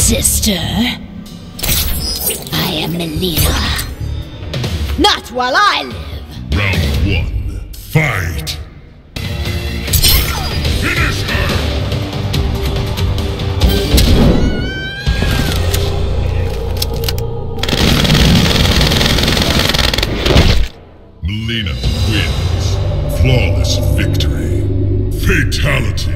Sister, I am Mileena. Not while I live! Round 1. Fight! Finish her! Mileena wins. Flawless victory. Fatality.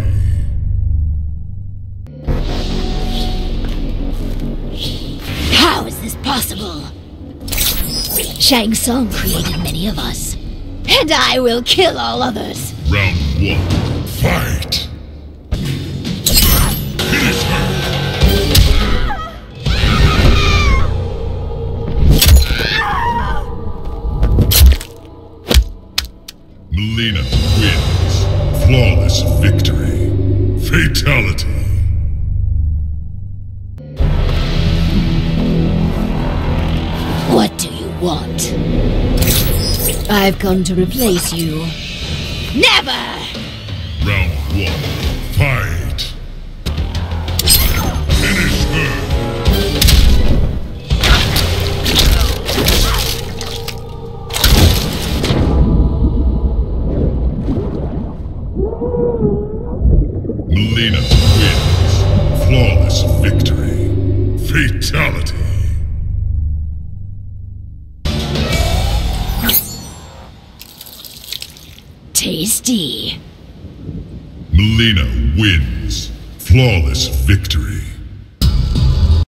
How is this possible? Shang Tsung created many of us, and I will kill all others. Round 1. Fight! Finish her! Mileena wins. Flawless victory. Fatality. What do you want? I've come to replace you. Never! Round 1. Fight! Finish her! Mileena wins. Flawless victory. Fatality. Tasty. Mileena wins. Flawless victory.